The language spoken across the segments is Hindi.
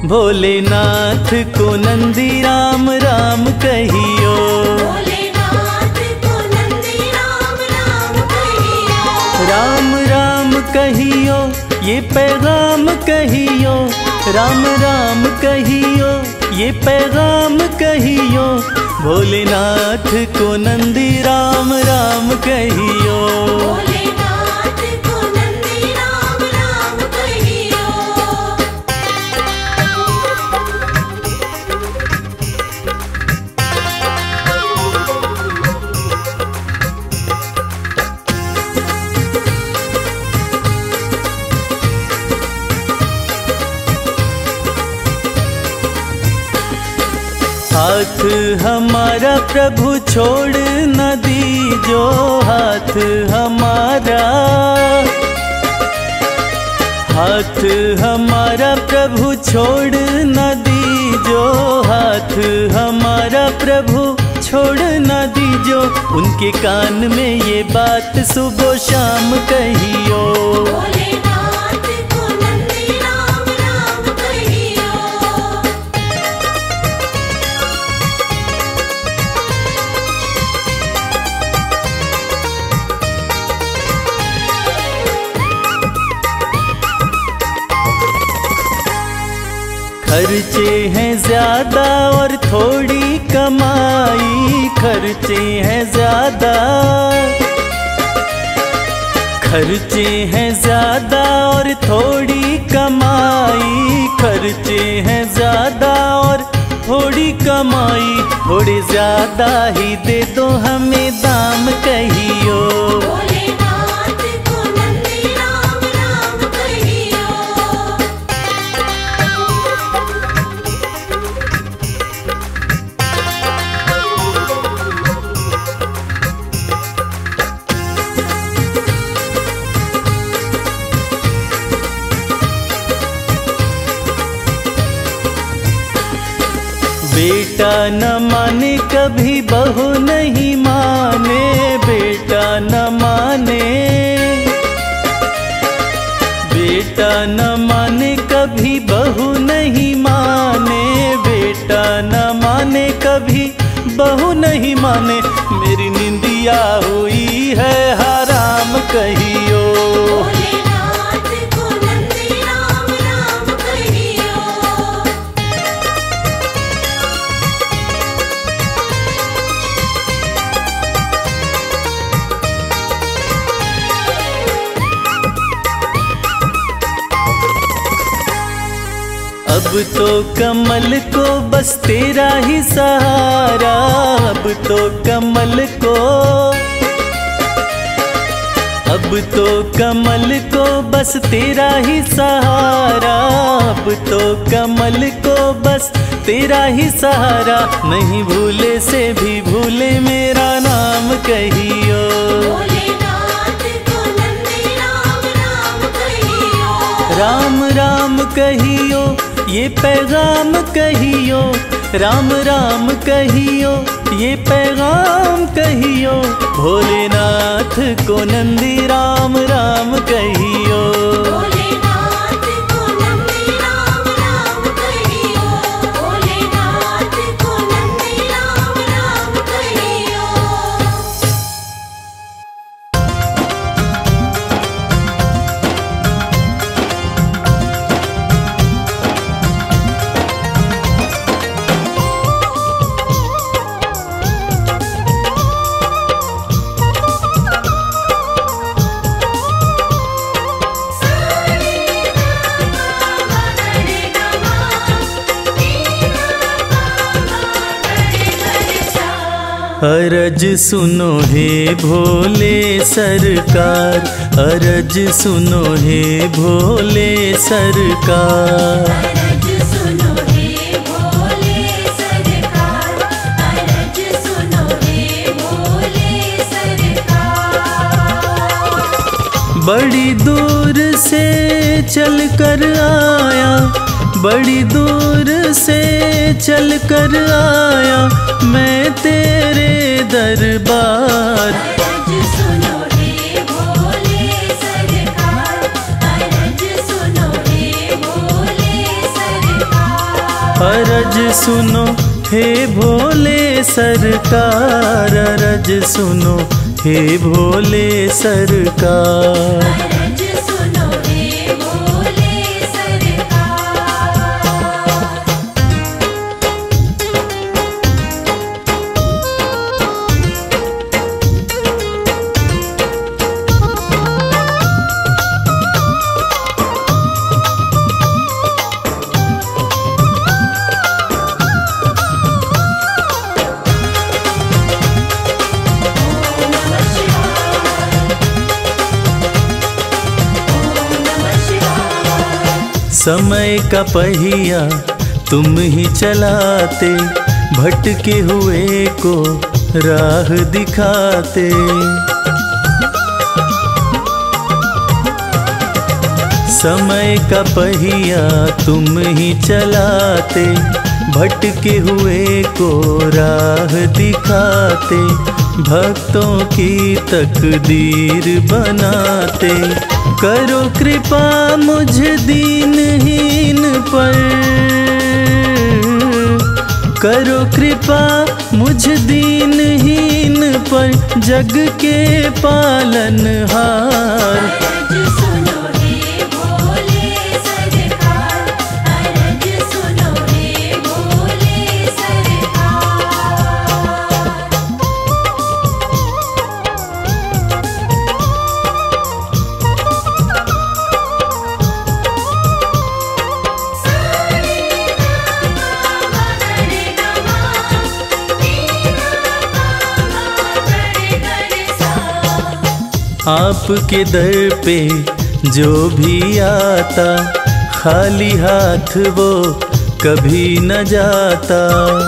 भोलेनाथ को नंदी राम राम कहियो। भोलेनाथ को नंदी राम राम कहियो। राम राम कहियो ये पैगाम कहियो, राम राम कहियो ये पैगाम कहियो। भोलेनाथ को नंदी राम राम कहियो। भोलेनाथ को नंदी राम राम कहियो। हाथ हमारा प्रभु छोड़ न दीजो, हाथ हमारा, हाथ हमारा प्रभु छोड़ न दीजो, हाथ हमारा प्रभु छोड़ न दीजो। उनके कान में ये बात सुबह शाम कहियो। भोलेनाथ को नंदी राम राम कहियो। खर्चे हैं ज्यादा और थोड़ी कमाई, खर्चे हैं ज्यादा, खर्चे हैं ज्यादा और थोड़ी कमाई, खर्चे हैं ज्यादा और थोड़ी कमाई। थोड़े ज्यादा ही दे दो हमें दाम कहियो। भोलेनाथ को नंदी राम राम कहियो। बेटा न माने कभी बहू नहीं माने, बेटा न माने, बेटा न माने कभी बहू नहीं माने, बेटा न माने कभी बहू नहीं माने। मेरी निंदिया हुई है हराम कहियो। भोलेनाथ को नंदी राम राम कहियो। अब तो कमल को बस तेरा ही सहारा, अब तो कमल को, अब तो कमल को बस तेरा ही सहारा, अब तो कमल को बस तेरा ही सहारा। नहीं भूले से भी भूले मेरा नाम कहियो। भोलेनाथ को नंदी राम राम कहियो। राम राम कहियो ये पैगाम कहियो, राम राम कहियो ये पैगाम कहियो। भोलेनाथ को नंदी राम राम कहियो। भोलेनाथ को नंदी राम राम कहियो। भोलेनाथ को नंदी राम राम कहियो। अरज सुनो हे भोले सरकार, अरज सुनो हे भोले सरकार। अरज सुनो हे भोले सरकार, अरज सुनो हे भोले सरकार। बड़ी दूर से चल कर आया, बड़ी दूर से चल कर आया मैं तेरे दरबार। अरज सुनो हे भोले सरकार, अरज सुनो हे भोले सरकार। अरज सुनो हे भोले सरकार, अरज सुनो हे भोले सरकार। अरज सुनो हे भोले सरकार। समय का पहिया तुम ही चलाते, भटके हुए को राह दिखाते। समय का पहिया तुम ही चलाते, भटके हुए को राह दिखाते। भक्तों की तकदीर बनाते, करो कृपा मुझ दीनहीन पर, करो कृपा मुझ दीनहीन पर, जग के पालनहार। अरज सुनो हे भोले सरकार, अरज सुनो हे भोले सरकार। आपके दर पे जो भी आता, खाली हाथ वो कभी न जाता।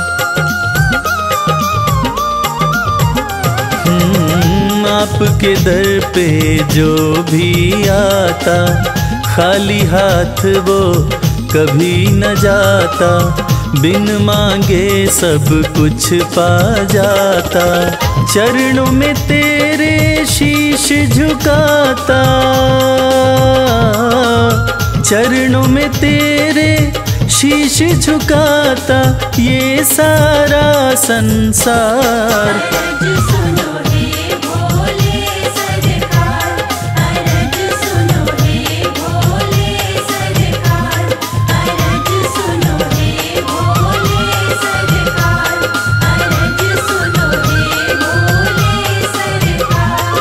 आपके दर पे जो भी आता, खाली हाथ वो कभी न जाता। बिन मांगे सब कुछ पा जाता, चरणों में तेरे शीश झुकाता, चरणों में तेरे शीश झुकाता ये सारा संसार। अरज सुनो हे भोले सरकार, अरज सुनो हे भोले सरकार, अरज सुनो हे भोले सरकार, अरज सुनो हे भोले सरकार।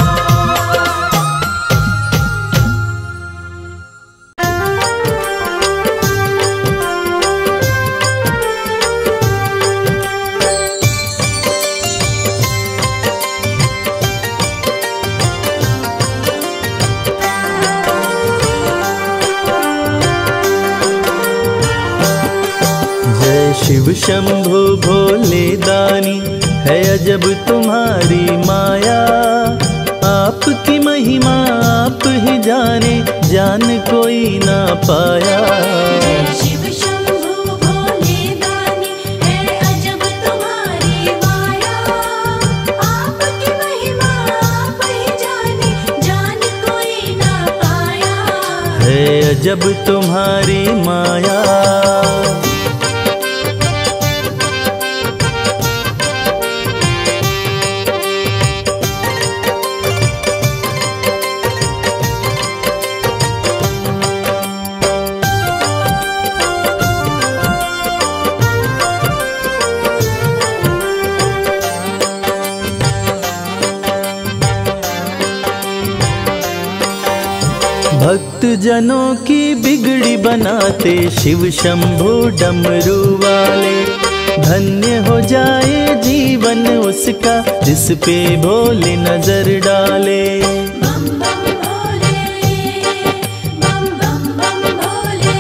जय शिव शंभु भोले दानी, है अजब तुम्हारी माया। आपकी महिमा आप ही जाने, जान कोई ना पाया। जय शिव शंभु भोले दानी, है अजब तुम्हारी माया। आपकी महिमा आप ही जाने, जान कोई ना पाया। है अजब तुम्हारी माया। भक्त जनों की बिगड़ी बनाते, शिव शंभु डमरू वाले। धन्य हो जाए जीवन उसका, जिस पे भोले नजर डाले। बम बम भोले, बम बम बम भोले।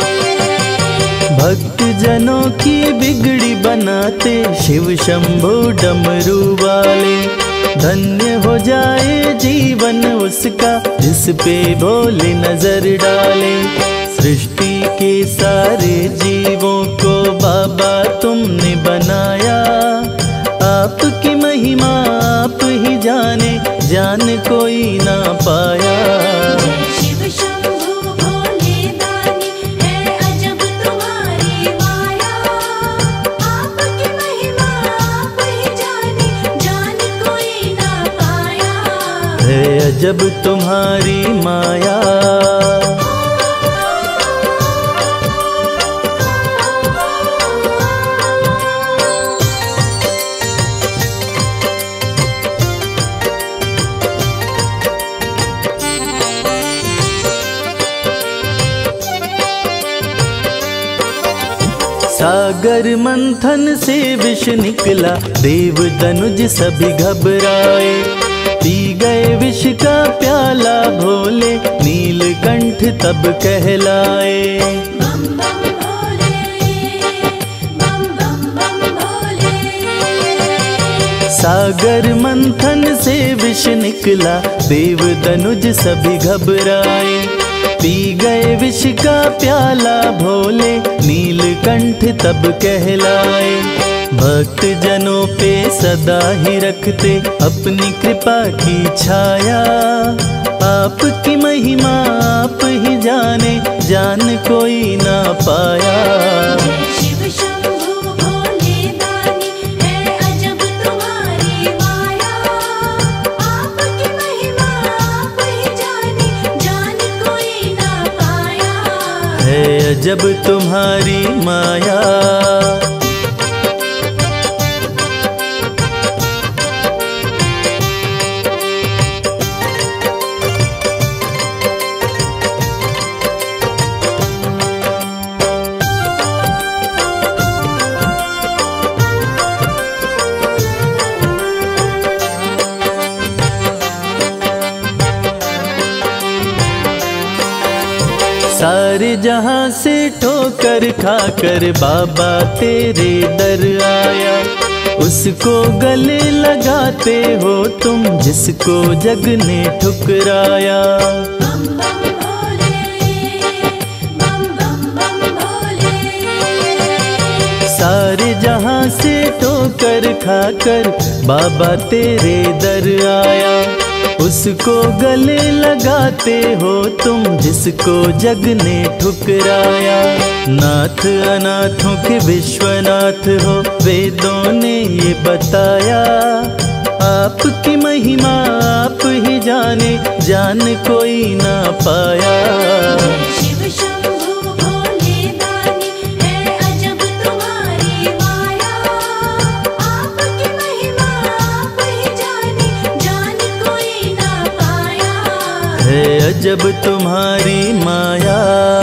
भक्त जनों की बिगड़ी बनाते, शिव शंभु डमरू वाले। धन्य हो जाए जीवन उसका, जिस पे भोले नजर डाले। सृष्टि के सारे जीवों को बाबा तुमने बनाया। आपकी महिमा आप ही जाने, जान कोई ना पाया। जय शिव शंभु भोले दानी, है अजब तुम्हारी माया। अजब तुम्हारी माया। सागर मंथन से विष निकला, देव दनुज सभी घबराए। पी गए विष का प्याला भोले, नीलकंठ तब कहलाए। बम बम भोले, बम बम बम भोले। सागर मंथन से विष निकला, देव दनुज सभी घबराए। पी गए विष का प्याला भोले, नीलकंठ तब कहलाए। भक्त जनों पे सदा ही रखते अपनी कृपा की छाया। आपकी महिमा आप ही जाने, जान कोई ना पाया। शिव शंभु भोले दानी, है अजब तुम्हारी माया। आपकी महिमा आप ही जाने, जान कोई ना पाया। है अजब तुम्हारी माया। सारे जहां से ठोकर खाकर बाबा तेरे दर आया। उसको गले लगाते हो तुम, जिसको जग ने ठुकराया। बम बम भोले, बम बम बम भोले। सारे जहां से ठोकर खाकर बाबा तेरे दर आया। उसको गले लगाते हो तुम, जिसको जग ने ठुकराया। नाथ अनाथों के विश्वनाथ हो, वेदों ने ये बताया। आपकी महिमा आप ही जाने, जान कोई ना पाया। शिव शंभु भोले दानी, है अजब तुम्हारी माया। आपकी महिमा आप ही जाने, जान कोई ना पाया। है अजब तुम्हारी माया।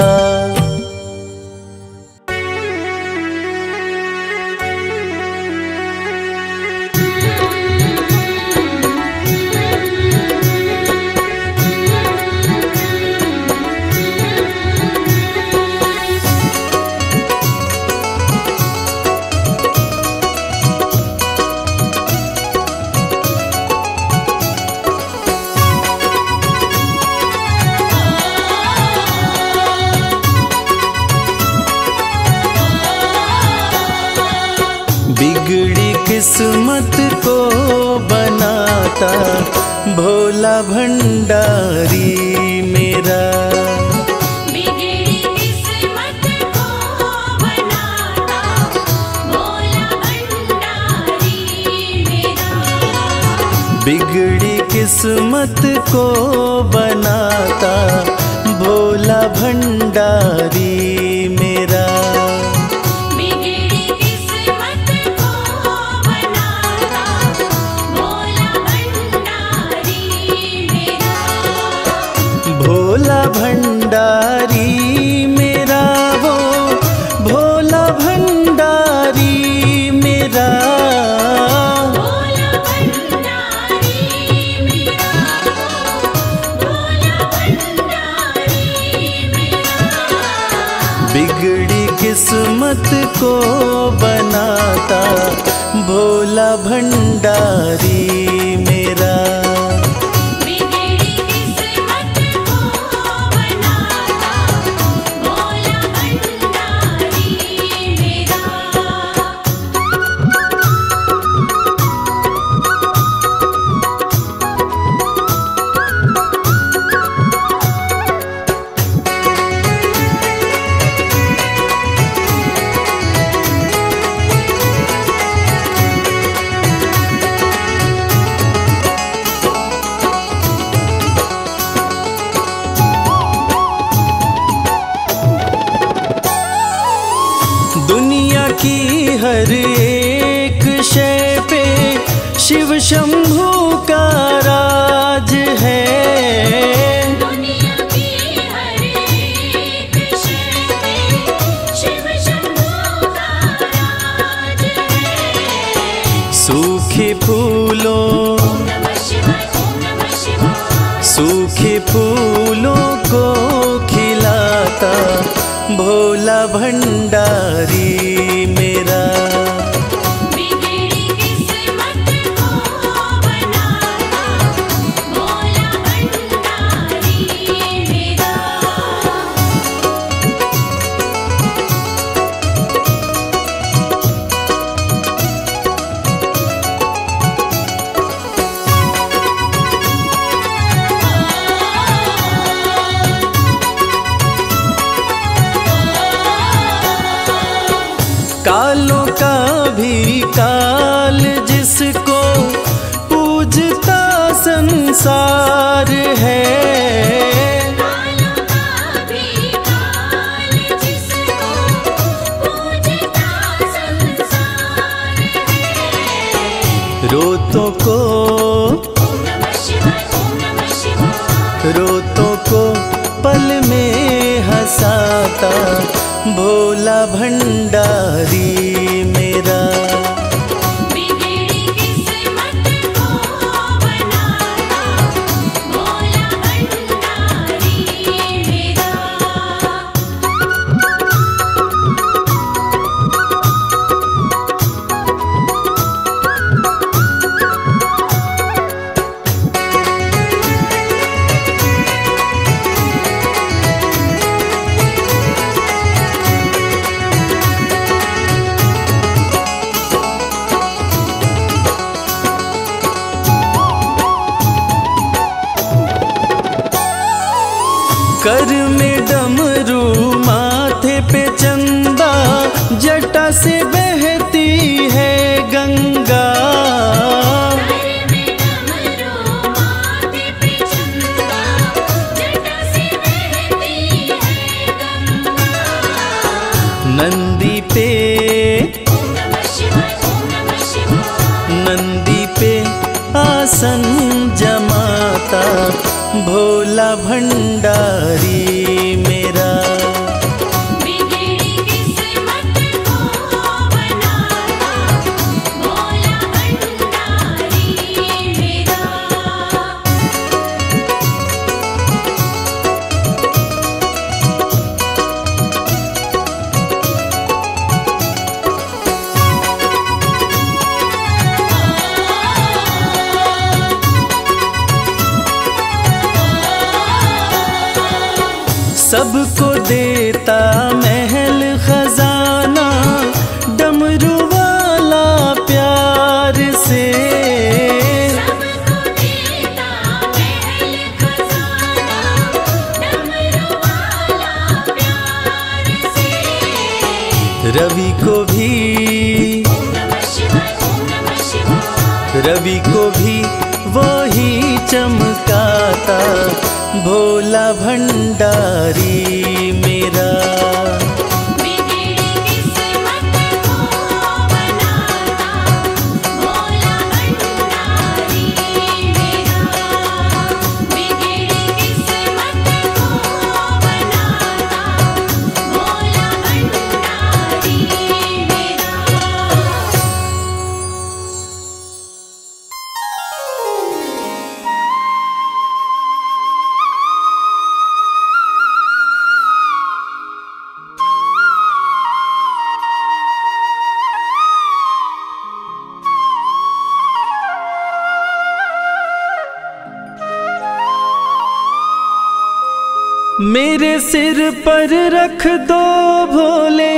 बिगड़ी किस्मत को बनाता भोला भंडारी मेरा। बिगड़ी किस्मत को बनाता भोला भंडारी मेरा। बिगड़ी किस्मत को बनाता भोला भंडारी मेरा। भोला भंडारी मेरा, वो भोला भंडारी मेरा। भोला भंडारी मेरा, भोला भंडारी मेरा। बिगड़ी किस्मत को बनाता भोला भंडारी मेरा। शिव शंभू का राज है। दुनिया की हर एक शक्ति शिव शंभू का राज है। सूखे फूलों ओम नमः शिवाय, ओम नमः शिवाय। सूखे फूलों को खिलाता भोला भंडारी मेरा। बिगड़ी किस्मत को बनाता भोला भंडारी मेरा। कालों का भी काल जिसको पूजता संसार है। कालों का भी काल जिसको पूजता संसार है। रोतों को ओम नमः शिवाय, ओम नमः शिवाय। रोतों को पल में हंसाता भोला भंडारी मेरा। बिगड़ी किस्मत को बनाता भोला भंडारी मेरा। कर में डमरू माथे पे चंदा जटा से बहती है गंगा। घर में डमरू माथे पे चंदा जटा से बहती है गंगा। नंदी पे ओम नमः शिवाय, ओम नमः शिवाय। नंदी पे आसन जमाता भोला भंडारी मेरा। बिगड़ी किस्मत को बनाता भोला भंडारी मेरा। सबको देता महल खजाना डमरू वाला प्यार से। सबको देता महल खजाना डमरू वाला प्यार से। रवि को भी ओम नमः शिवाय, ओम नमः शिवाय। रवि को भी वही चमकाता भोला भंडारी मेरा। बिगड़ी किस्मत को बनाता भोला भंडारी मेरा। बिगड़ी किस्मत को बनाता भोला भंडारी मेरा। मेरे सिर पर रख दो भोले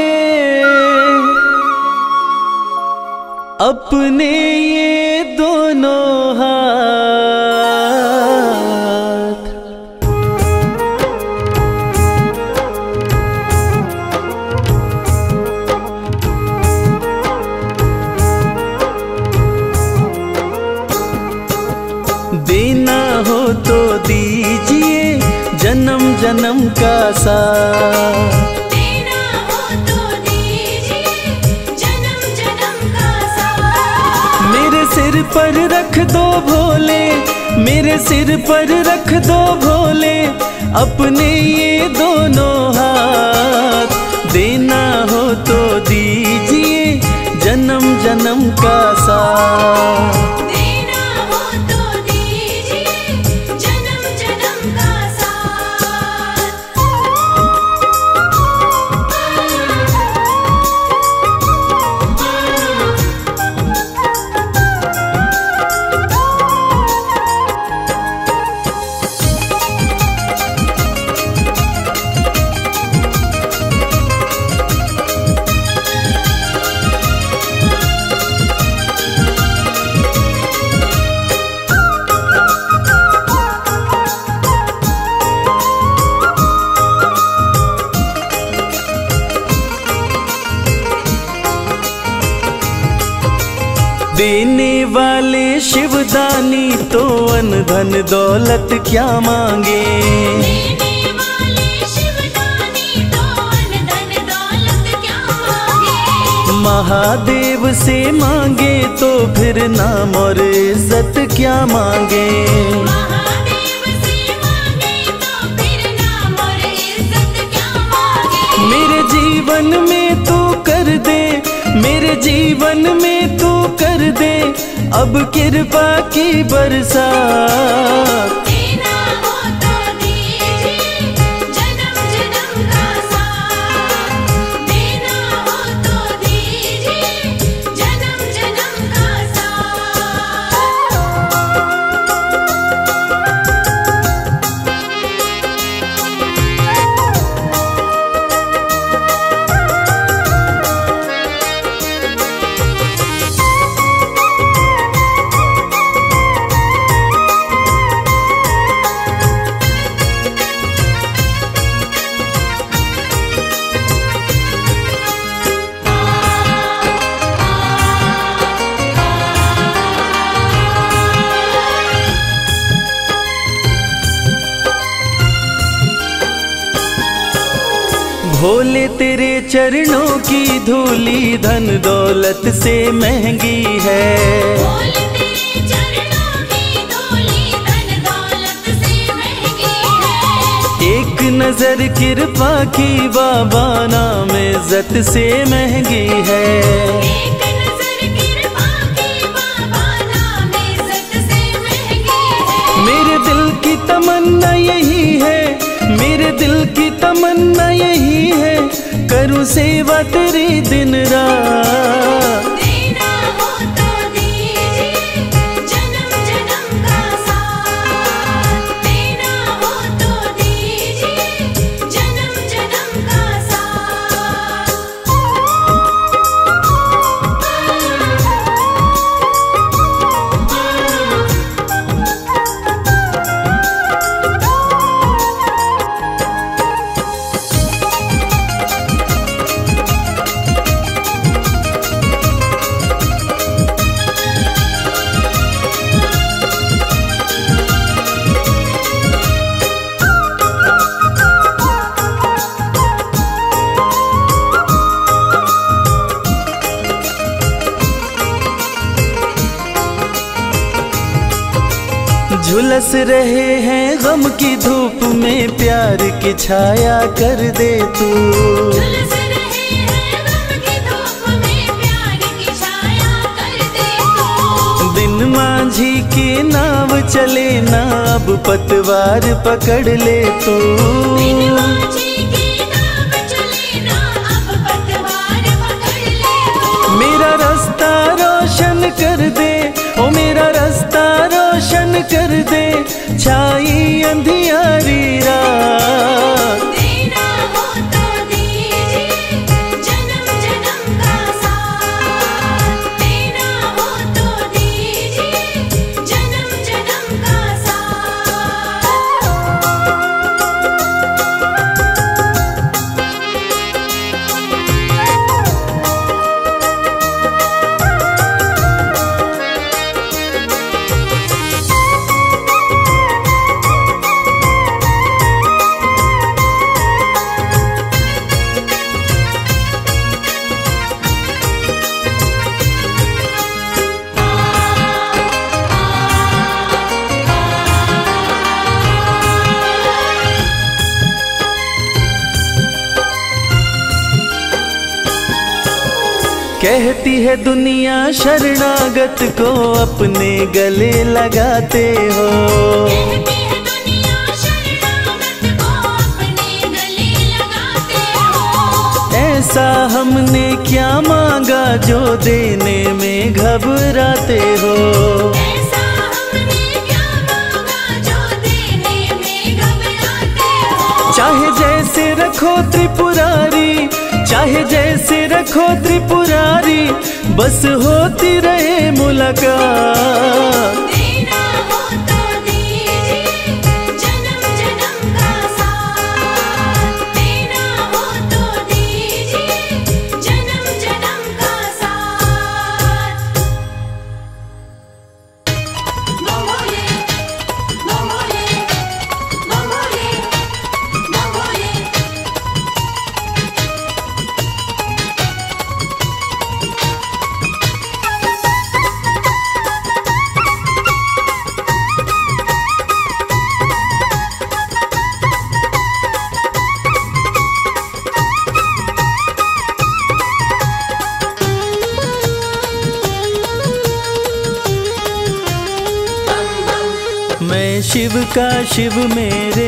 अपने ये दोनों हाथ। देना हो तो दीजिए जन्म जन्म का साथ। देना हो तो दीजिए जन्म जन्म का साथ। मेरे सिर सिर पर रख दो भोले, मेरे सिर पर रख दो भोले अपने ये दोनों हाथ। देना हो तो दीजिए जन्म जन्म का साथ। देना हो तो दीजिए जन्म जन्म का साथ। देने वाले शिवदानी तो अन धन दौलत क्या मांगे। देने वाले शिवदानी तो अन धन दौलत क्या मांगे। महादेव से मांगे तो फिर नाम और इज्जत क्या मांगे। महादेव से मांगे तो फिर नाम और इज्जत क्या मांगे। मेरे जीवन में तू कर दे, मेरे जीवन में तू कर दे अब कृपा की बरसात। देना हो तो दीजिए जन्म जन्म का साथ। देना हो तो दीजिए जन्म जन्म का साथ। भोले तेरे चरणों की धूली धन दौलत से महंगी है। भोले तेरे चरणों की धूली धन दौलत से महंगी है। एक नजर कृपा की बाबा नाम इज्जत से महंगी है। एक नजर कृपा की बाबा नाम इज्जत से महंगी है। मेरे दिल की तमन्ना यही है, मेरे दिल की तमन्ना यही है करूं सेवा तेरी दिन रात। देना हो तो दीजिए जन्म जन्म का साथ। देना हो तो दीजिए जन्म जन्म का साथ। झुलस रहे हैं गम की धूप में प्यार की छाया कर दे तू। झुलस रहे हैं गम की धूप में प्यार की छाया कर दे तू। दिन मांझी की नाव चले ना अब पतवार पकड़ ले तू। बिन माझी की नाव चले ना अब पतवार पकड़ ले तू। मेरा रास्ता रोशन कर दे, ओ मेरा रास्ता रोशन कर दे छाई अंधियारी रात। देना हो तो दीजिए जन्म जन्म का साथ। देना हो तो दीजिए जन्म जन्म का साथ। कहती है दुनिया शरणागत को अपने गले लगाते हो। कहती है दुनिया शरणागत को अपने गले लगाते हो। ऐसा हमने क्या मांगा जो देने में घबराते हो। ऐसा हमने क्या मांगा जो देने में घबराते हो। चाहे जैसे रखो त्रिपुरारी, चाहे जैसे रखो त्रिपुरारी, बस होती रहे मुलाकात। देना हो तो दीजिए जन्म जन्म का साथ। देना हो तो दीजिए जन्म जन्म का साथ। बंगोले बंगोले बंगोले बंगोले। मैं शिव का शिव मेरे,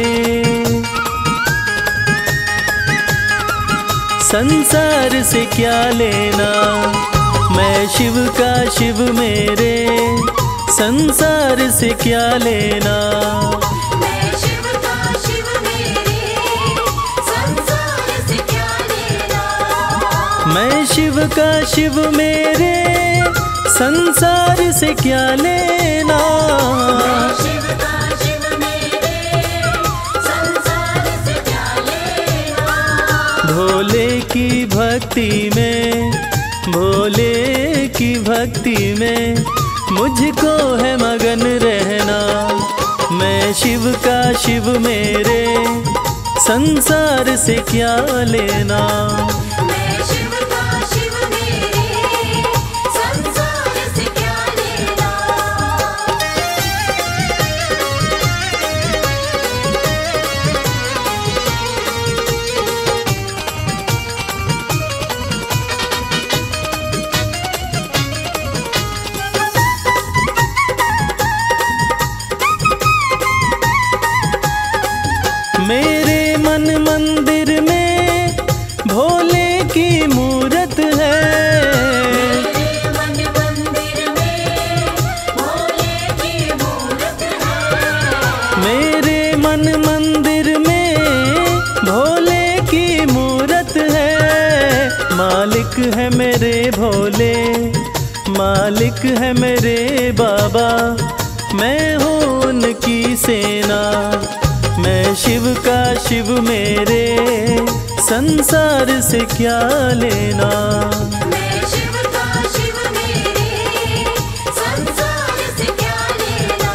संसार से क्या लेना। मैं शिव का शिव मेरे, संसार से क्या लेना। मैं शिव का शिव मेरे, संसार से क्या लेना। मैं शिव का शिव मेरे, संसार से क्या लेना। शिव का शिव मेरे, संसार से क्या लेना। भोले की भक्ति में, भोले की भक्ति में मुझको है मगन रहना। मैं शिव का शिव मेरे, संसार से क्या लेना। मैं शिव का शिव मेरे, संसार से क्या लेना। मेरे मन मंदिर में भोले की मूरत है। मेरे मन मंदिर में भोले की मूरत है। मेरे मन मंदिर में भोले की मूरत है। मालिक है मेरे भोले, मालिक है मेरे बाबा, मैं हूँ उनकी सेना। मैं शिव का शिव मेरे, संसार से क्या लेना। मैं शिव का शिव मेरे, संसार से क्या लेना।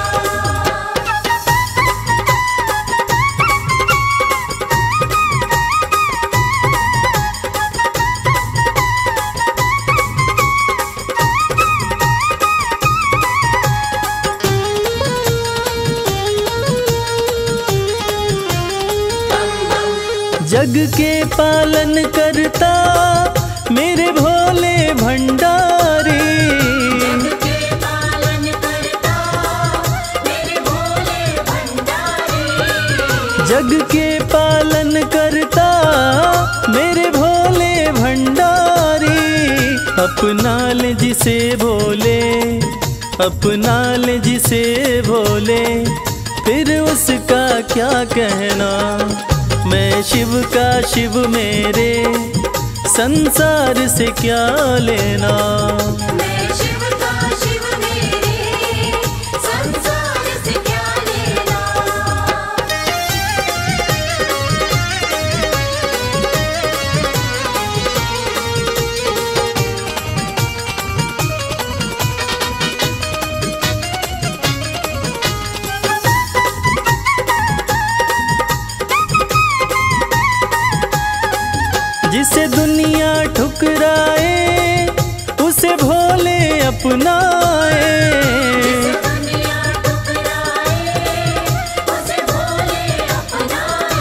जग के पालन करता मेरे भोले भंडारी। जग के पालन करता मेरे भोले भंडारी। जग के पालन करता मेरे भोले भंडारी। अपना ले जिसे भोले, अपना ले जिसे भोले, फिर उसका क्या कहना। मैं शिव का शिव मेरे, संसार से क्या लेना। मैं शिव का शिव मेरे, संसार से क्या लेना। जिसे दुनिया ठुकराए उसे भोले अपनाए। दुनिया ठुकराए उसे भोले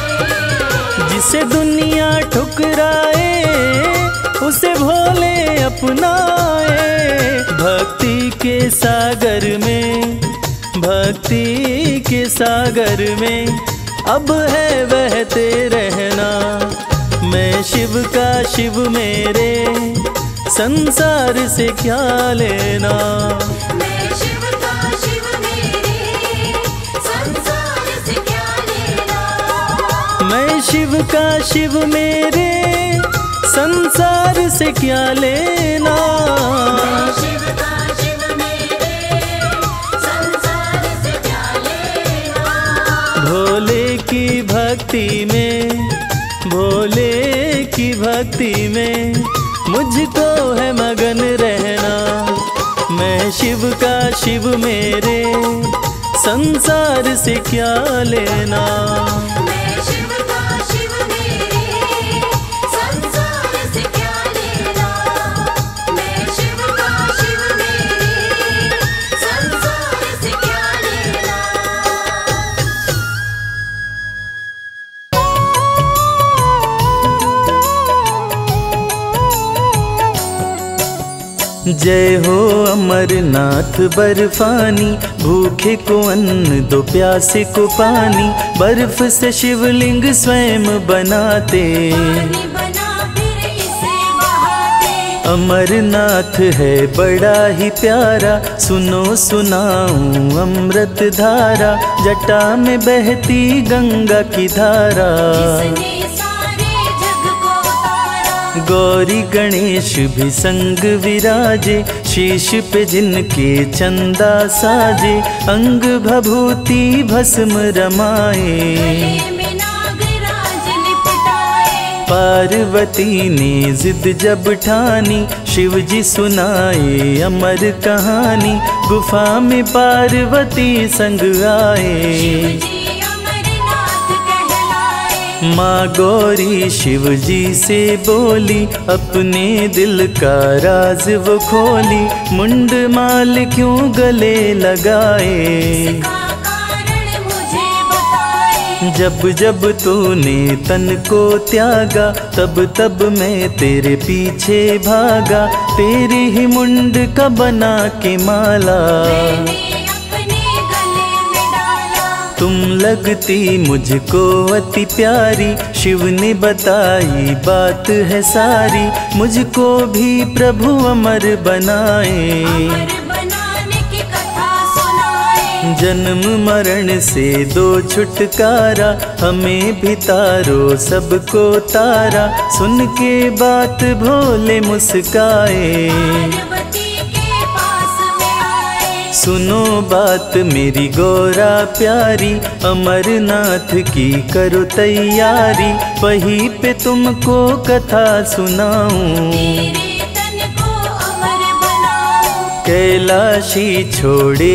अपनाए। जिसे दुनिया ठुकराए उसे भोले अपनाए। भक्ति के सागर में, भक्ति के सागर में अब है बहते रहना। मैं शिव का शिव मेरे, संसार से क्या लेना। मैं शिव का शिव मेरे, संसार से क्या लेना। मैं शिव का शिव मेरे, संसार से क्या लेना। मैं शिव का शिव मेरे, संसार से क्या लेना। भोले की भक्ति में, भोले की भक्ति में मुझको है मगन रहना। मैं शिव का शिव मेरे, संसार से क्या लेना। मैं शिव का शिव मेरे, संसार से क्या लेना। मैं शिव का शिव मेरे, संसार से क्या लेना। जय हो अमरनाथ बर्फानी, भूखे को अन्न दो प्यासे को पानी। बर्फ से शिवलिंग स्वयं बनाते, पानी बना फिर इसे बहाते। अमरनाथ है बड़ा ही प्यारा, सुनो सुनाऊं अमृत धारा। जटा में बहती गंगा की धारा, जिसने सारे जग को उतारा। गौरी गणेश भी संग विराजे, शीश पे जिनके चंदा साजे। अंग भभूति भस्म रमाए, गले में नागराज लिपटाए। पार्वती ने जिद जब ठानी, शिव जी सुनाए अमर कहानी। गुफा में पार्वती संग आए, शिवजी अमरनाथ कहलाए। माँ गौरी शिव जी से बोली, अपने दिल का राज वो खोली। मुंड माल क्यों गले लगाए, इसका कारण मुझे बताए। जब जब तूने तन को त्यागा, तब तब मैं तेरे पीछे भागा। तेरी ही मुंड का बना के माला, मैंने अपने गले में डाला। तुम लगती मुझको अति प्यारी। शिव ने बताई बात है सारी, मुझको भी प्रभु अमर बनाए। अमर बनाने की कथा सुनाए। जन्म मरण से दो छुटकारा, हमें भी तारो सबको तारा। सुन के बात भोले मुस्काए, पार्वती के पास में आए। सुनो बात मेरी गौरा प्यारी। अमरनाथ की करो तैयारी, वहीं पे तुमको कथा सुनाऊं। तेरे तन को अमर बनाऊं। कैलाशी छोड़े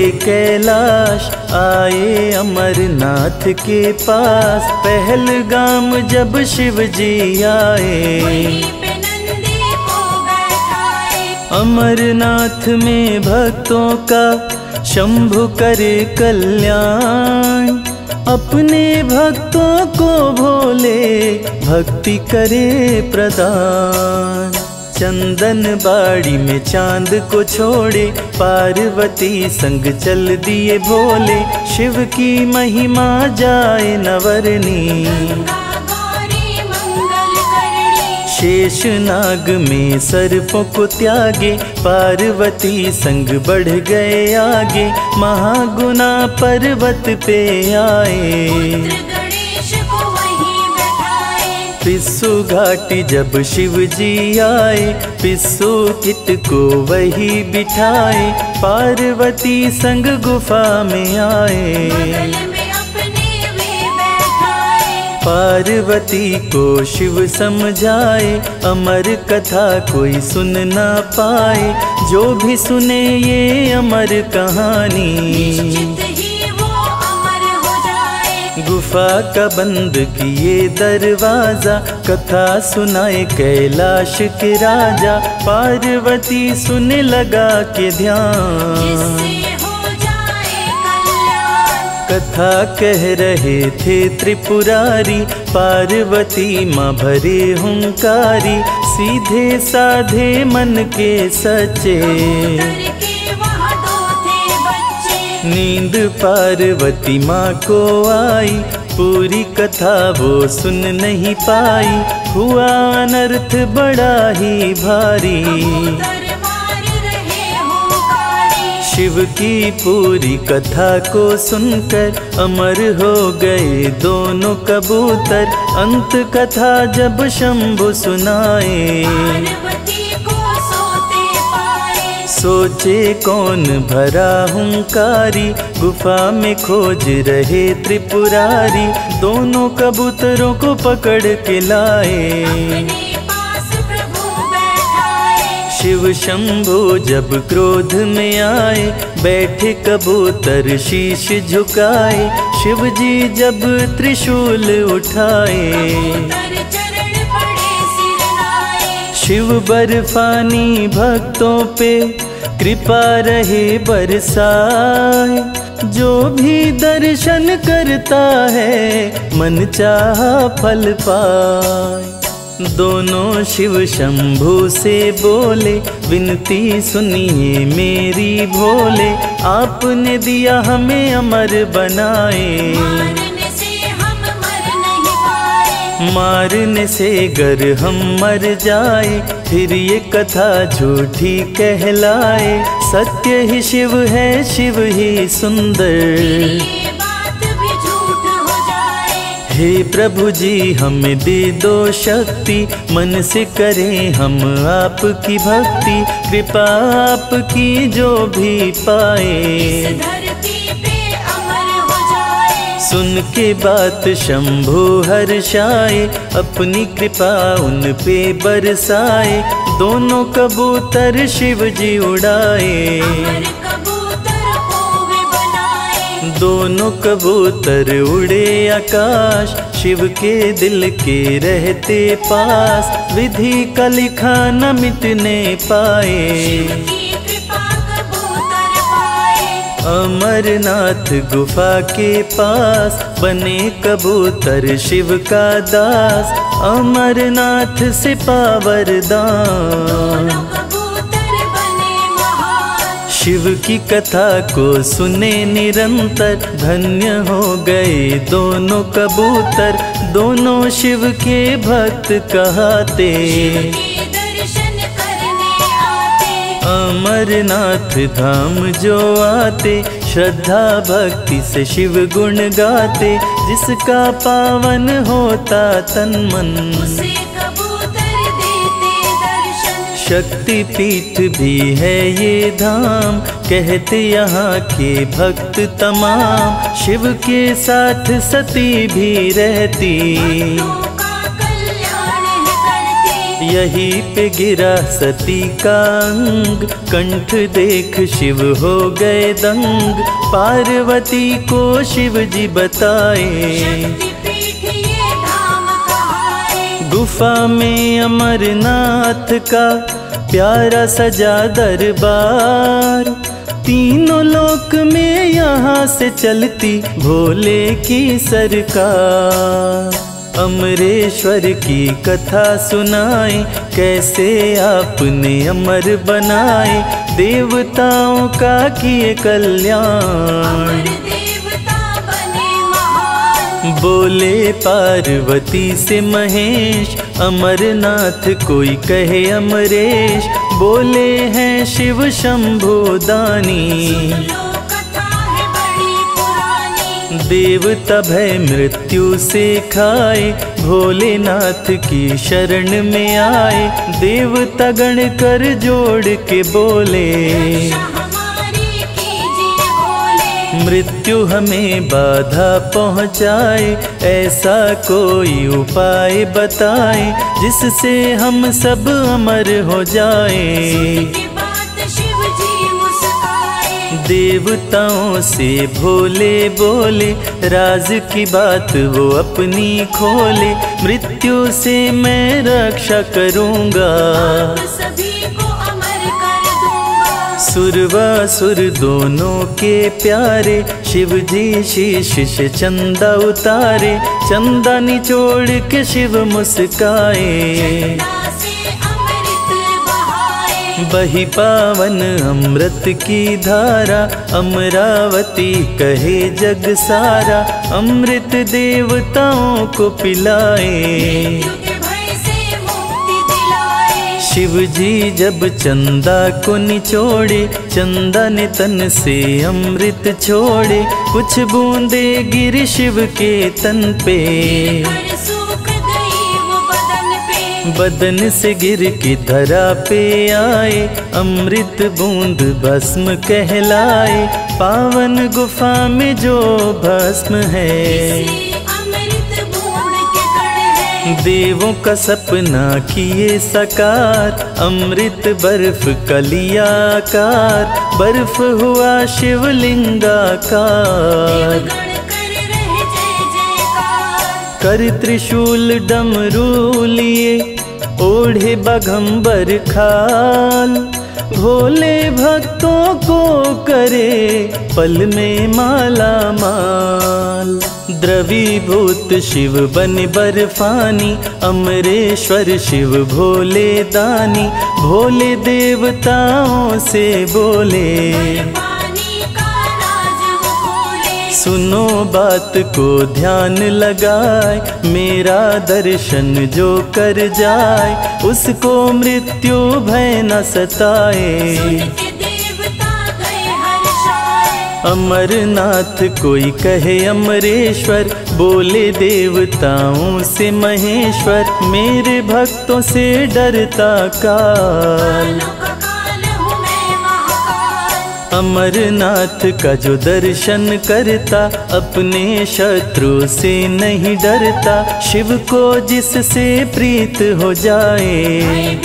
कैलाश, आए अमरनाथ के पास। पहलगाम जब शिव जी आए, वहीं पे नंदी को बैठाए। अमरनाथ में भक्तों का शंभु करे कल्याण। अपने भक्तों को भोले भक्ति करे प्रदान। चंदन बाड़ी में चांद को छोड़े, पार्वती संग चल दिए भोले। शिव की महिमा जाए नवरनी, गंगा गौरी मंगल करनी। शेष नाग में सर्पों को त्यागे, पार्वती संग बढ़ गए आगे। महागुना पर्वत पे आए, पुत्र गणेश को वहीं बैठाए। पिस्सू घाटी जब शिव जी आए, पिस्सू किट को वही बिठाए। पार्वती संग गुफा में आए, बगल में अपने वे बैठाए। पार्वती को शिव समझाए। अमर कथा कोई सुन ना पाए, जो भी सुने ये अमर कहानी। निश्चित ही वो अमर हो जाए। गुफा का बंद किए दरवाजा, कथा सुनाए कैलाश के राजा। पार्वती सुने लगा के ध्यान, जिससे हो जाए कल्याण। कथा कह रहे थे त्रिपुरारी, पार्वती माँ भरे हुंकारी, सीधे साधे मन के सच्चे। कबूतर के वहाँ दो थे बच्चे। नींद पार्वती माँ को आई, पूरी कथा वो सुन नहीं पाई, हुआ अनर्थ बड़ा ही भारी। कबूतर मार रहे हुंकारी। शिव की पूरी कथा को सुनकर अमर हो गए दोनों कबूतर। अंत कथा जब शंभु सुनाए, पार्वती को सोते पाए। सोचे कौन भरा हुंकारी, गुफा में खोज रहे त्रिपुरारी, दोनों कबूतरों को पकड़ के लाए। अपने पास प्रभु बैठाए। शिव शंभु जब क्रोध में आए, बैठे कबूतर शीश झुकाए। शिव जी जब त्रिशूल उठाए, कबूतर चरण पड़े सिर नाए। शिव बर्फानी भक्तों पे कृपा रहे बरसाए। जो भी दर्शन करता है मन चाहा फल पाए। दोनों शिव शंभु से बोले, विनती सुनिए मेरी भोले, आपने दिया हमें अमर बनाए। मारने से हम मर नहीं पाए। मारने से गर हम मर जाए, फिर ये कथा झूठी कहलाए। सत्य ही शिव है, शिव ही सुंदर। ये बात भी झूठ हो जाए। हे प्रभु जी हमें दे दो शक्ति, मन से करें हम आपकी भक्ति। कृपा आपकी जो भी पाए, इस धरती पे अमर हो जाए। सुन के बात शंभु हर्षाए, अपनी कृपा उन पे बरसाए। दोनों कबूतर शिव जी उड़ाए, अमर कबूतर होवे बनाए। दोनों कबूतर उड़े आकाश, शिव के दिल के रहते पास। विधि का लिखा न मिटने पाए, शिव की कृपा कबूतर पाए। अमरनाथ गुफा के पास बने कबूतर शिव का दास। अमरनाथ से पावरदान, दोनों कबूतर बने महान। शिव की कथा को सुने निरंतर, धन्य हो गए दोनों कबूतर। दोनों शिव के भक्त कहते, के दर्शन करने आते। अमरनाथ धाम जो आते, श्रद्धा भक्ति से शिव गुण गाते। जिसका पावन होता तन मन, उसे कबूतर देते दर्शन। शक्ति पीठ भी है ये धाम, कहते यहाँ के भक्त तमाम। शिव के साथ सती भी रहती, भक्तों का कल्याण है करती। यही पे गिरा सती का अंग, कंठ देख शिव हो गए दंग। पार्वती को शिव जी बताए, शक्तिपीठ ये धाम कहाए। गुफा में अमरनाथ का प्यारा सजा दरबार। तीनों लोक में यहाँ से चलती भोले की सरकार। अमरेश्वर की कथा सुनाए, कैसे आपने अमर बनाए। देवताओं का किए कल्याण, अमर देवता बने महान। बोले पार्वती से महेश। अमरनाथ कोई कहे अमरेश, बोले हैं शिव शंभु दानी। लो कथा है बड़ी पुरानी। देवता भय मृत्यु से खाए, भोलेनाथ की शरण में आए। देवता गण कर जोड़ के बोले, रक्षा हमारी कीजिए भोले। मृत्यु हमें बाधा पहुँचाए। ऐसा कोई उपाय बताए, जिससे हम सब अमर हो जाए। की बात शिव जी मुस्काए। देवताओं से भोले बोले, राज की बात वो अपनी खोले। मृत्यु से मैं रक्षा करूँगा, आप सभी को अमर कर दूंगा। सुरवासुर दोनों के प्यारे, शिव जी शीश से चंदा उतारे, चंदा निचोड़ के शिव मुस्काए। बही पावन अमृत की धारा, अमरावती कहे जग सारा, अमृत देवताओं को पिलाए। शिव जी जब चंदा को निचोड़े, चंदा ने तन से अमृत छोड़े, कुछ बूंदे गिर शिव के तन पे। बदन से गिर के धरा पे आए, अमृत बूंद भस्म कहलाए, पावन गुफा में जो भस्म है। देवों का सपना किए साकार, अमृत बर्फ कलियाकार, बर्फ हुआ शिवलिंगाकार। कर त्रिशूल डमरू लिए, ओढ़े बाघंबर खाल, भोले भक्तों को करे पल में माला माल। द्रवीभूत शिव बन बर्फानी, अमरेश्वर शिव भोले दानी, भोले देवताओं से बोले। सुनो बात को ध्यान लगाए, मेरा दर्शन जो कर जाए, उसको मृत्यु भय न सताए। अमरनाथ कोई कहे अमरेश्वर, बोले देवताओं से महेश्वर, मेरे भक्तों से डरता काल। अमरनाथ का जो दर्शन करता, अपने शत्रु से नहीं डरता, शिव को जिससे प्रीत हो जाए।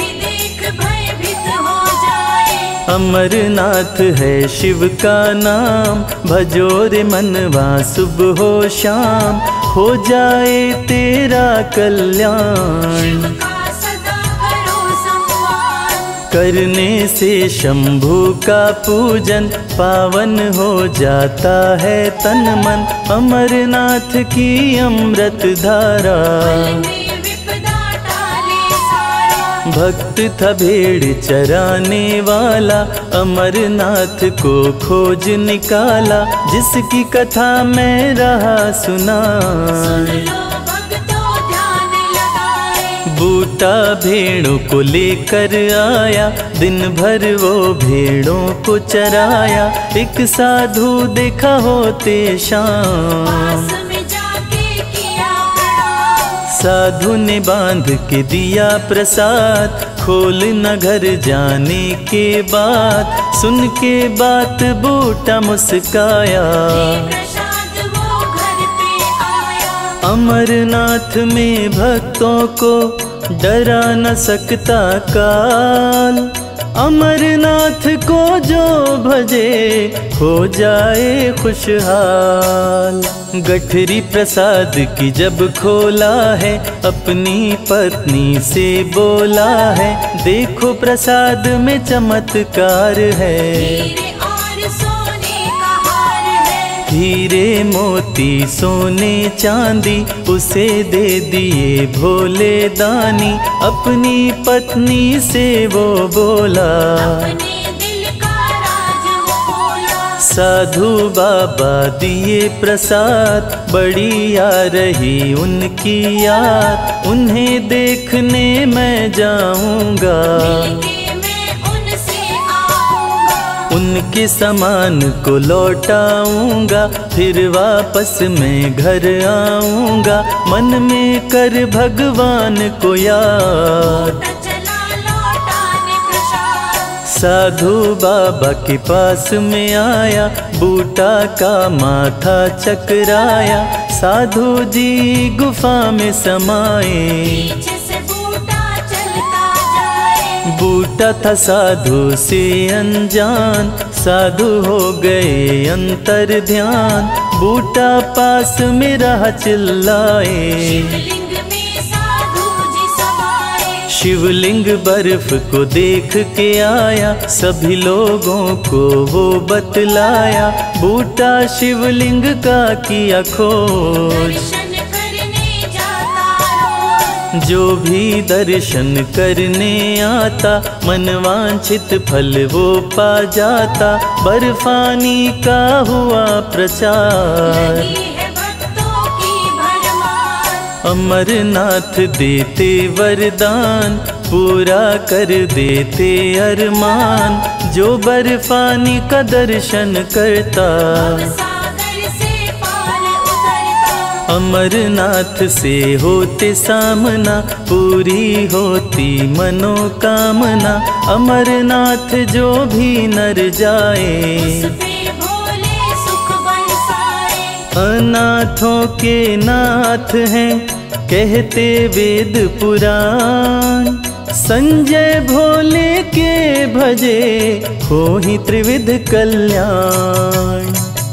अमरनाथ है शिव का नाम, भजो रे मनवा सुबह हो शाम, हो जाए तेरा कल्याण। करने से शंभु का पूजन, पावन हो जाता है तन मन, अमरनाथ की अमृत धारा। भक्त था भेड़ चराने वाला, अमरनाथ को खोज निकाला, जिसकी कथा मैं रहा सुना। बूटा भेड़ों को लेकर आया, दिन भर वो भेड़ों को चराया, एक साधु देखा होते शाम। साधु ने बांध के दिया प्रसाद, खोल न घर जाने के बाद, सुन के बात बूटा मुस्काया। अमरनाथ में भक्तों को डरा न सकता काल, अमरनाथ को जो भजे हो जाए खुशहाल। गठरी प्रसाद की जब खोला है, अपनी पत्नी से बोला है, देखो प्रसाद में चमत्कार है। हीरे मोती सोने चांदी उसे दे दिए भोले दानी, अपनी पत्नी से वो बोला। साधु बाबा दिए प्रसाद, बड़ी आ रही उनकी याद, उन्हें देखने मैं जाऊंगा। उनके सामान को लौटाऊंगा, फिर वापस मैं घर आऊंगा, मन में कर भगवान को याद। साधु बाबा के पास में आया, बूटा का माथा चकराया, साधु जी गुफा में समाए। बूटा था साधु से अनजान, साधु हो गए अंतर ध्यान, बूटा पास में रहा चिल्लाए। शिवलिंग बर्फ को देख के आया, सभी लोगों को वो बतलाया, बूटा शिवलिंग का किया खोज। दर्शन करने जाता रोज, जो भी दर्शन करने आता, मनवांछित फल वो पा जाता, बर्फानी का हुआ प्रचार। लगी है भक्तों की भरमार, अमरनाथ देते वरदान, पूरा कर देते अरमान, जो बर्फानी का दर्शन करता। सागर से पार उतरता, अमरनाथ से होते सामना, पूरी होती मनोकामना, अमरनाथ जो भी नर जाए, उस पे भोले सुख बरसाए। अनाथों के नाथ हैं कहते वेद पुराण, संजय भोले के भजे हो ही त्रिविध कल्याण।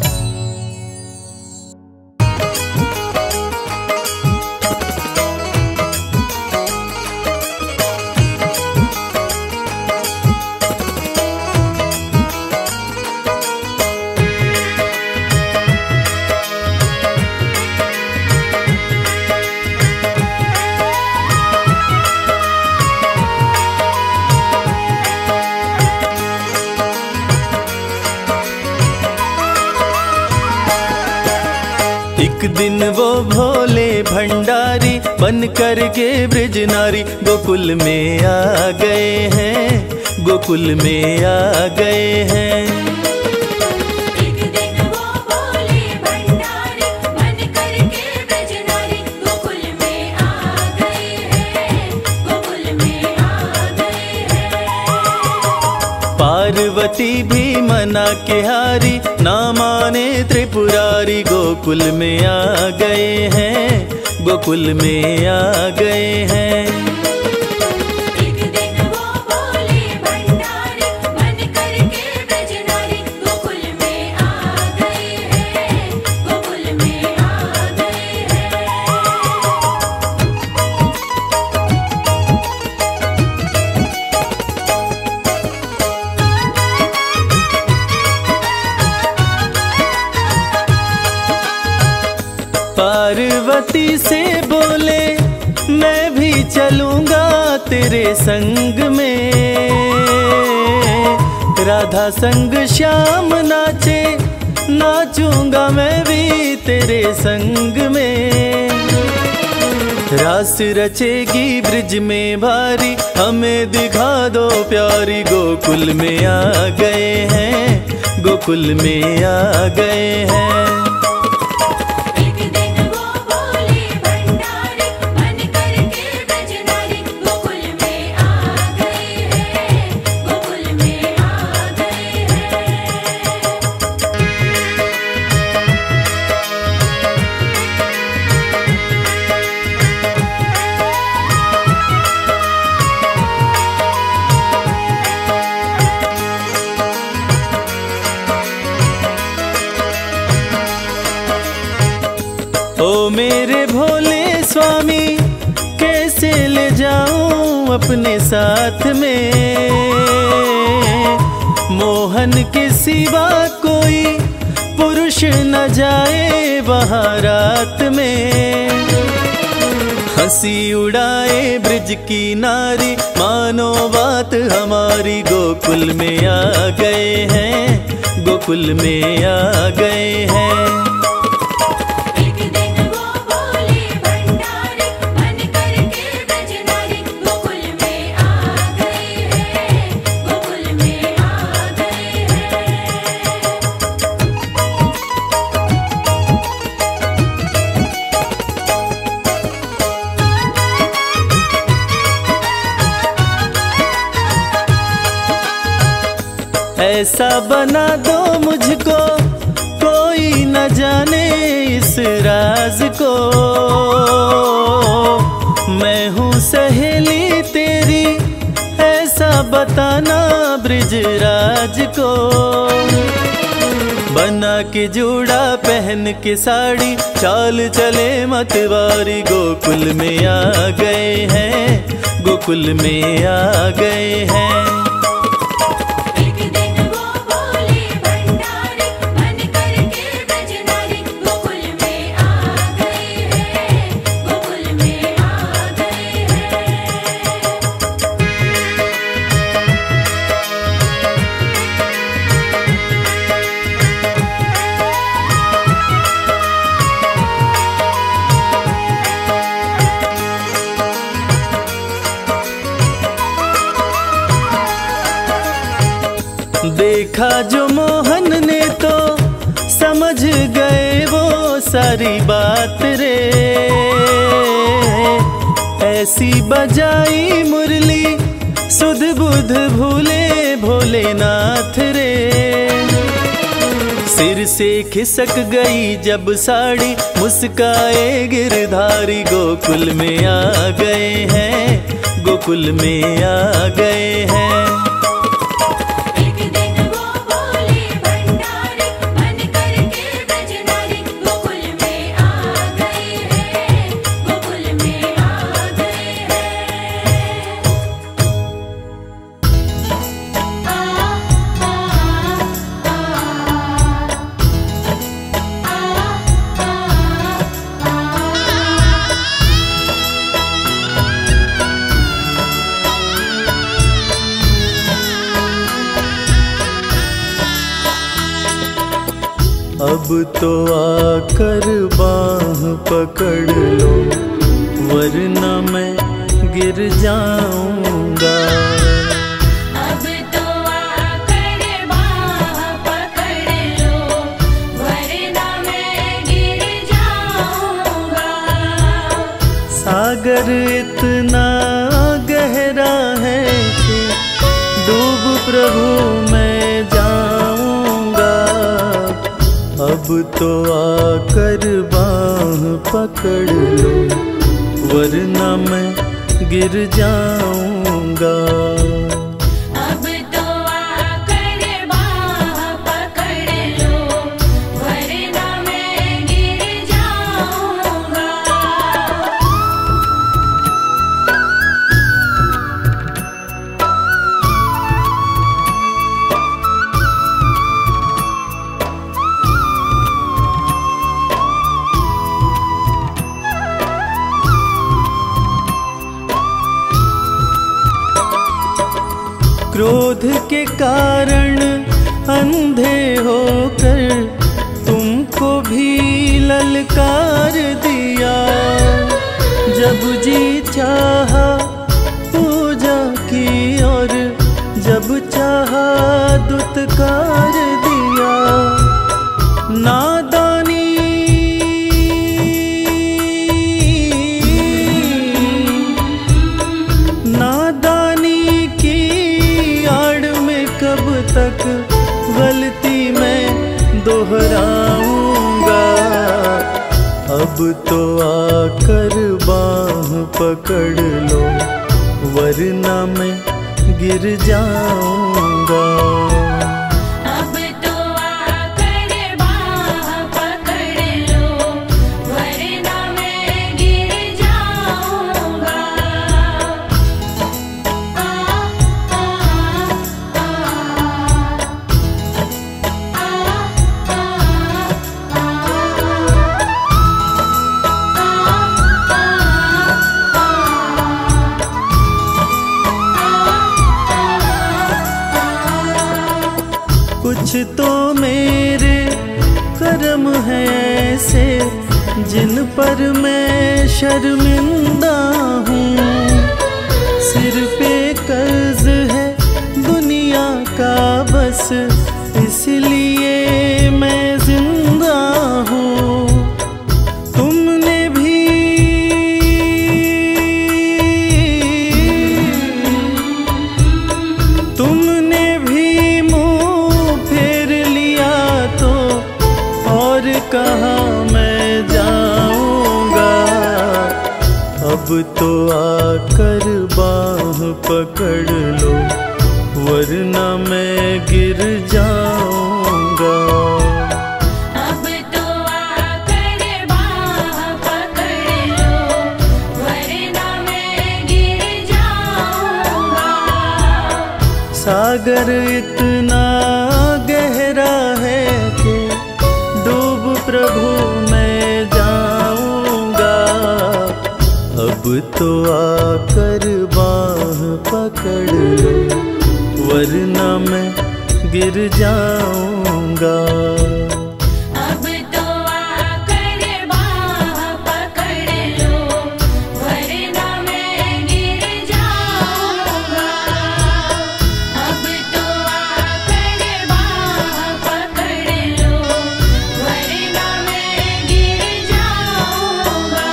एक दिन वो भोले भंडारी बन कर के ब्रज नारी, गोकुल में आ गए हैं, गोकुल में आ गए हैं। एक दिन वो भोले भंडारी बन करके ब्रज नारी, गोकुल में आ गए हैं, गोकुल में आ गए हैं। पार्वती भी मना के हारी, ना माने त्रिपुरारी, गोकुल में आ गए हैं, गोकुल में आ गए हैं। एक दिन वो भोले भंडारी बन करके ब्रज नारी, गोकुल में आ गए हैं, गोकुल में आ गए हैं। पार्वती से बोले मैं भी चलूंगा तेरे संग में, राधा संग श्याम नाचे, नाचूंगा मैं भी तेरे संग में। रास रचेगी ब्रिज में भारी, हमें दिखा दो प्यारी, गोकुल में आ गए हैं, गोकुल में आ गए हैं। एक दिन वो भोले भंडारी बन करके ब्रज नारी, गोकुल में आ गए हैं, गोकुल में आ गए हैं। ओ मेरे भोले स्वामी, कैसे ले जाऊं अपने साथ में, मोहन के सिवा कोई पुरुष न जाए वहाँ रात में। हंसी उड़ाए ब्रिज की नारी, मानो बात हमारी, गोकुल में आ गए हैं, गोकुल में आ गए हैं। एक दिन वो भोले भंडारी बन करके ब्रज नारी, गोकुल में आ गए हैं, गोकुल में आ गए हैं। ऐसा बना दो मुझको, कोई न जाने इस राज को, मैं हूँ सहेली तेरी, ऐसा बताना ब्रिजराज को। बना के जूड़ा पहन के साड़ी, चाल चले मतवारी, गोकुल में आ गए हैं, गोकुल में आ गए हैं। एक दिन वो बोले भंडारी मन करके ब्रजनारी गोकुल में आ गए हैं, गोकुल में आ गए हैं। देखा जो मोहन ने तो समझ गए वो सारी बात रे, ऐसी बजाई मुरली सुध बुध भूले भोलेनाथ रे। सिर से खिसक गई जब साड़ी मुस्काए गिरधारी गोकुल में आ गए हैं, गोकुल में आ गए हैं। एक दिन वो बोले भंडारी मन करके ब्रजनारी गोकुल में आ गए हैं, गोकुल में आ गए हैं। अब तो आकर बाह पकड़ लो वरना मैं गिर जाऊंगा। अब तो आकर बाह पकड़ लो वरना मैं गिर जाऊंगा। सागर इतना गहरा है कि डूब प्रभु मैं जाऊंगा। अब तो आकर बाह पकड़ लो वरना मैं गिर जाऊंगा। अब तो आकर बाह पकड़ लो वरना मैं गिर जाऊंगा। क्रोध के कारण अंधे होकर तुमको भी ललकार दिया। जब जी चाहा पूजा की और जब चाहा दुत्कार दिया। नादानी नादानी की आड़ में कब तक गलती मैं दोहराऊंगा। अब तो आकर बाह पकड़ लो वरना मैं गिर जाऊंगा। अब तो आकर बाह पकड़ लो वरना मैं गिर जाऊंगा। कुछ तो मेरे कर्म हैं ऐसे जिन पर मैं शर्मिंदा हूँ। सिर पे कर्ज है दुनिया का बस इसलिए मैं जिंदा हूँ। तुमने भी मुंह फेर लिया तो और कहाँ मैं जाऊंगा। अब तो आकर बाह पकड़ लो वरना मैं गिर जाऊंगा। अब तो आकर बाह पकड़ लो वरना मैं गिर जाऊंगा। सागर इतना गहरा है कि डूब प्रभु मैं जाऊंगा। अब तो आकर बाह पकड़ लो, वरना मैं गिर जाऊंगा। अब तो आकर बाह पकड़ लो, वरना मैं गिर जाऊंगा। अब तो आकर बाह पकड़ लो, वरना मैं गिर जाऊंगा।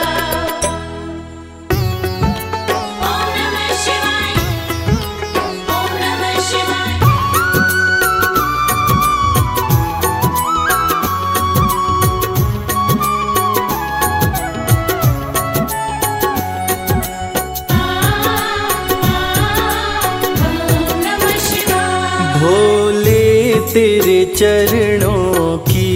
ओम नमः शिवाय, ओम नमः शिवाय। ओम नमः शिवाय। भोले तेरे चरणों की,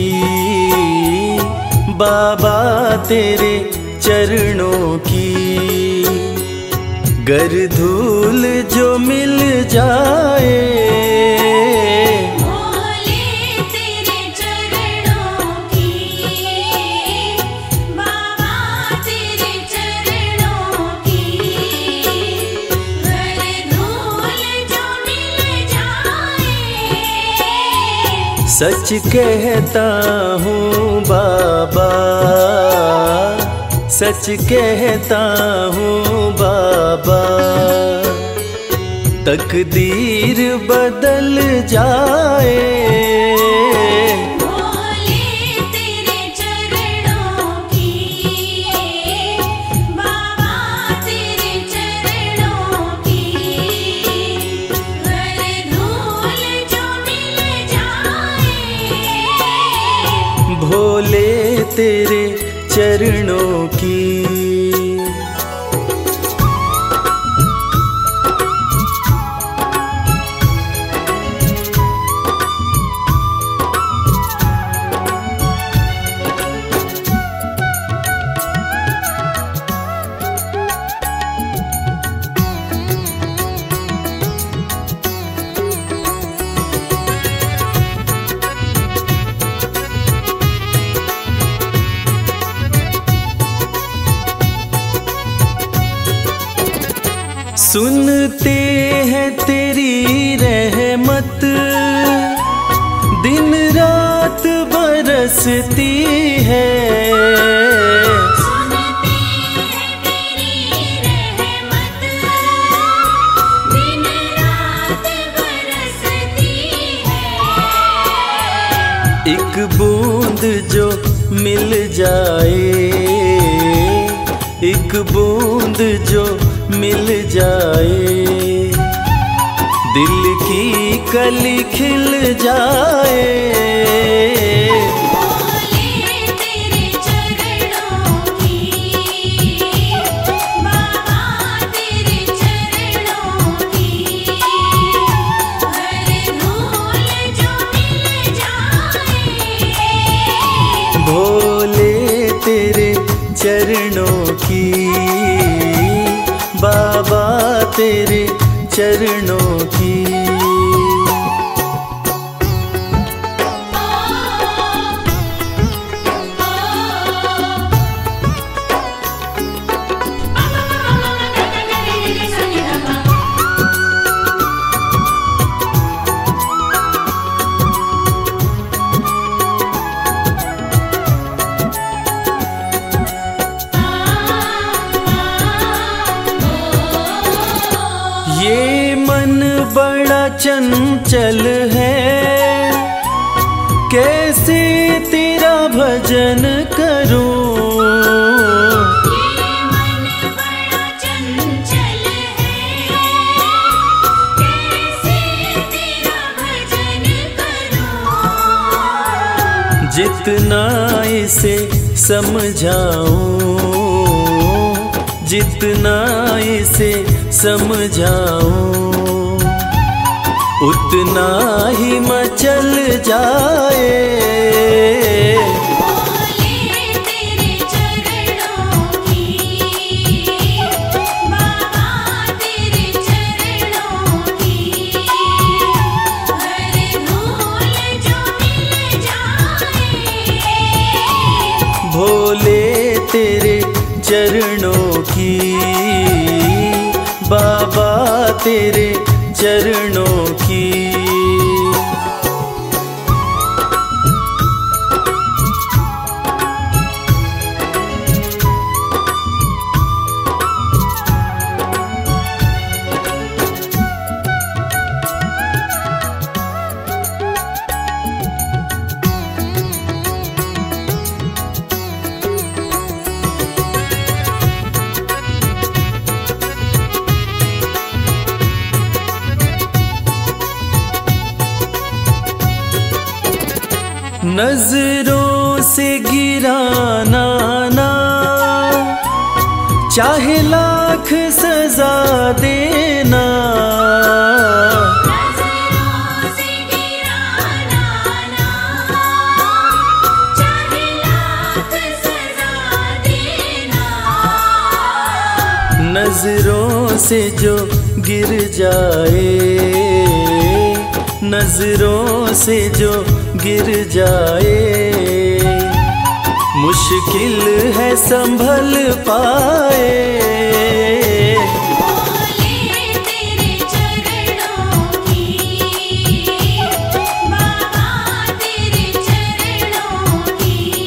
बाबा तेरे चरणों की, गर धूल जो मिल जाए। भोले तेरे चरणों की, बाबा तेरे चरणों की, घर धूल जो मिल जाए। सच कहता हूँ बाबा, सच कहता हूँ बाबा, तकदीर बदल जाए। भोले तेरे चरणों की, बाबा तेरे चरणों की, घर धूल जो मिल जाए। भोले तेरे चरणों की। सुनते हैं तेरी रहमत, दिन रात बरसती है। सुनते हैं तेरी रहमत, दिन रात बरसती है। एक बूंद जो मिल जाए, एक बूंद जो मिल जाए, दिल की कली खिल जाए। भोले तेरे चरणों की, बाबा तेरे चरणों की, घर धूल जो मिल जाए। भोले तेरे चरणों की, बाबा तेरे चरणों की। ये मन बड़ा चंचल है, कैसे तेरा भजन करूं। ये मन बड़ा चंचल है, कैसे तेरा भजन करूं। जितना इसे समझाऊं, जितना इसे समझाऊं, उतना ही मचल जाए। भोले तेरे चरणों की, बाबा तेरे चरणों की, चरणों की, बाबा तेरे चरणों की। नजरों से गिराना ना, चाहे लाख सजा देना। नजरों से गिराना ना, चाहे लाख सजा देना। नजरों से जो गिर जाए, नजरों से जो गिर जाए, मुश्किल है संभल पाए। भोले तेरे चरणों की, बाबा तेरे चरणों की,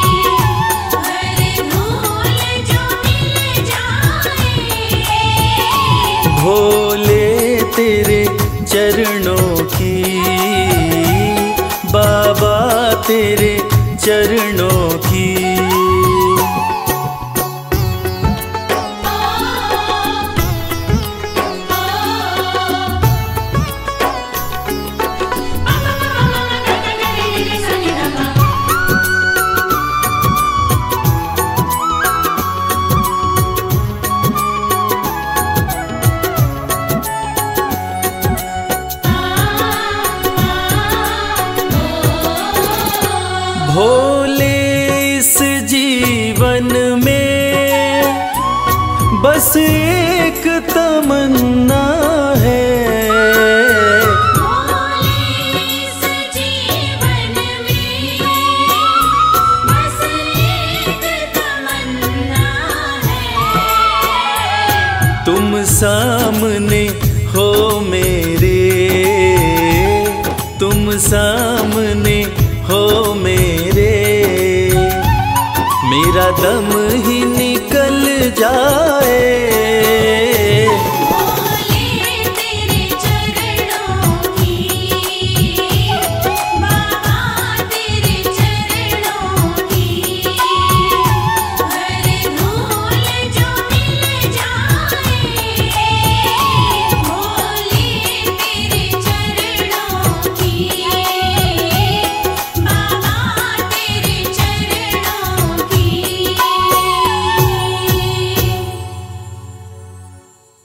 हर धूल जो मिल जाए। भोले तेरे चरणों की, बाबा तेरे चरणों की। भोले इस जीवन में बस एक तमन्ना है। भोले इस जीवन में बस एक तमन्ना है। तुम सामने हो मेरे, तुम सामने हो मेरे, मेरा दम ही निकल जाए।